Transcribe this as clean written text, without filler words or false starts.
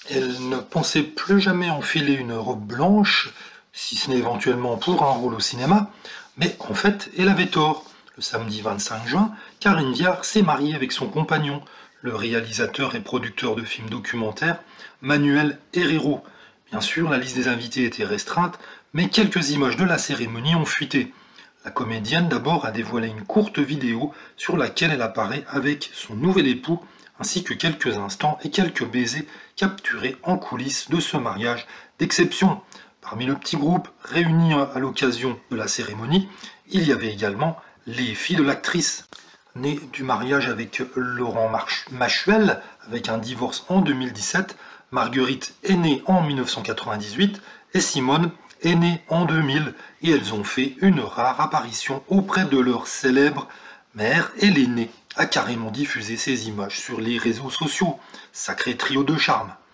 Elle ne pensait plus jamais enfiler une robe blanche, si ce n'est éventuellement pour un rôle au cinéma, mais en fait, elle avait tort. Le samedi 25 juin, Karine Viard s'est mariée avec son compagnon, le réalisateur et producteur de films documentaires, Manuel Herrero. Bien sûr, la liste des invités était restreinte, mais quelques images de la cérémonie ont fuité. La comédienne d'abord a dévoilé une courte vidéo sur laquelle elle apparaît avec son nouvel époux, ainsi que quelques instants et quelques baisers capturés en coulisses de ce mariage d'exception. Parmi le petit groupe réuni à l'occasion de la cérémonie, il y avait également les filles de l'actrice. Née du mariage avec Laurent Machuel, avec un divorce en 2017, Marguerite est née en 1998 et Simone est née en 2000 et elles ont fait une rare apparition auprès de leur célèbre mère et l'aînée a carrément diffusé ces images sur les réseaux sociaux. Sacré trio de charme.